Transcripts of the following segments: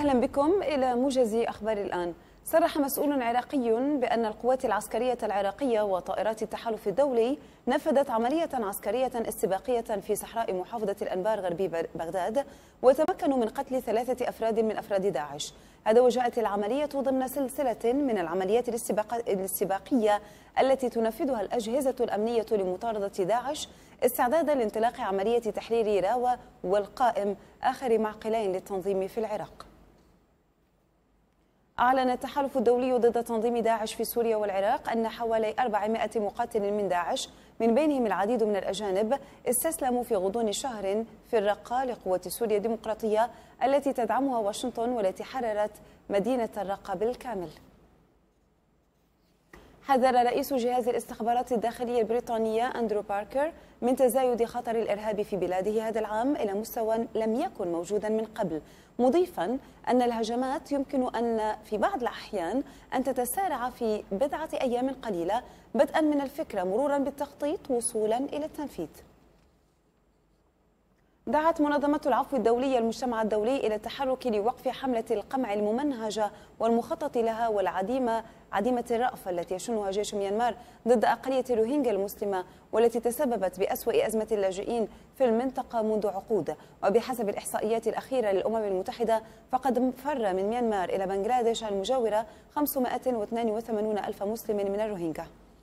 أهلا بكم إلى موجز أخبار الآن. صرح مسؤول عراقي بأن القوات العسكرية العراقية وطائرات التحالف الدولي نفذت عملية عسكرية استباقية في صحراء محافظة الأنبار غربي بغداد، وتمكنوا من قتل 3 أفراد من أفراد داعش. هذا وجاءت العملية ضمن سلسلة من العمليات الاستباقية التي تنفذها الأجهزة الأمنية لمطاردة داعش استعدادا لانطلاق عملية تحرير راوة والقائم، آخر معقلين للتنظيم في العراق. أعلن التحالف الدولي ضد تنظيم داعش في سوريا والعراق أن حوالي 400 مقاتل من داعش، من بينهم العديد من الأجانب، استسلموا في غضون شهر في الرقة لقوات سوريا الديمقراطية التي تدعمها واشنطن والتي حررت مدينة الرقة بالكامل. حذر رئيس جهاز الاستخبارات الداخلية البريطانية أندرو باركر من تزايد خطر الإرهاب في بلاده هذا العام إلى مستوى لم يكن موجودا من قبل، مضيفا أن الهجمات يمكن أن في بعض الأحيان أن تتسارع في بضعة أيام قليلة، بدءا من الفكرة مرورا بالتخطيط وصولا إلى التنفيذ. دعت منظمة العفو الدولية المجتمع الدولي إلى التحرك لوقف حملة القمع الممنهجة والمخطط لها عديمة الرأفة التي يشنها جيش ميانمار ضد أقلية الروهينجا المسلمة، والتي تسببت بأسوأ أزمة اللاجئين في المنطقة منذ عقود. وبحسب الإحصائيات الأخيرة للأمم المتحدة فقد فر من ميانمار إلى بنغلاديش المجاورة 582 ألف مسلم من الروهينجا.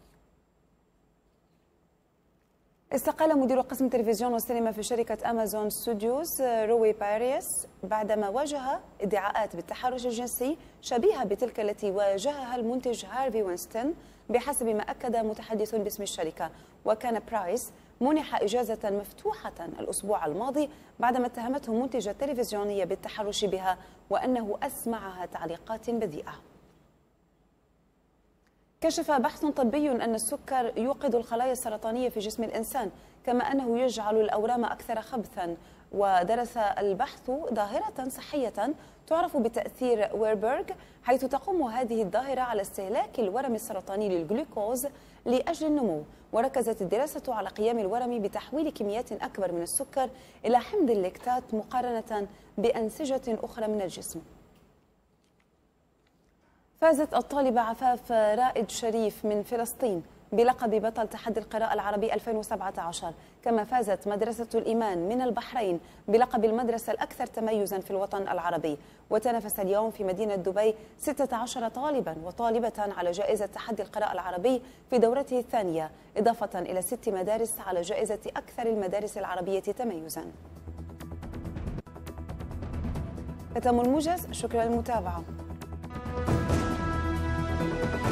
استقال مدير قسم التلفزيون والسينما في شركة أمازون ستوديوز روي باريس بعدما واجه ادعاءات بالتحرش الجنسي شبيهة بتلك التي واجهها المنتج هارفي وينستون، بحسب ما أكد متحدث باسم الشركة. وكان برايس منح إجازة مفتوحة الأسبوع الماضي بعدما اتهمته منتجة تلفزيونية بالتحرش بها وأنه أسمعها تعليقات بذيئة. كشف بحث طبي أن السكر يوقظ الخلايا السرطانية في جسم الإنسان، كما أنه يجعل الأورام أكثر خبثا. ودرس البحث ظاهرة صحية تعرف بتأثير ويربرغ، حيث تقوم هذه الظاهرة على استهلاك الورم السرطاني للجلوكوز لأجل النمو. وركزت الدراسة على قيام الورم بتحويل كميات أكبر من السكر إلى حمض اللاكتات مقارنة بأنسجة أخرى من الجسم. فازت الطالبة عفاف رائد شريف من فلسطين بلقب بطل تحدي القراءة العربي 2017، كما فازت مدرسة الإيمان من البحرين بلقب المدرسة الأكثر تميزا في الوطن العربي. وتنافس اليوم في مدينة دبي 16 طالبا وطالبة على جائزة تحدي القراءة العربي في دورته الثانية، إضافة إلى 6 مدارس على جائزة أكثر المدارس العربية تميزا. ختام الموجز، شكرا للمتابعة.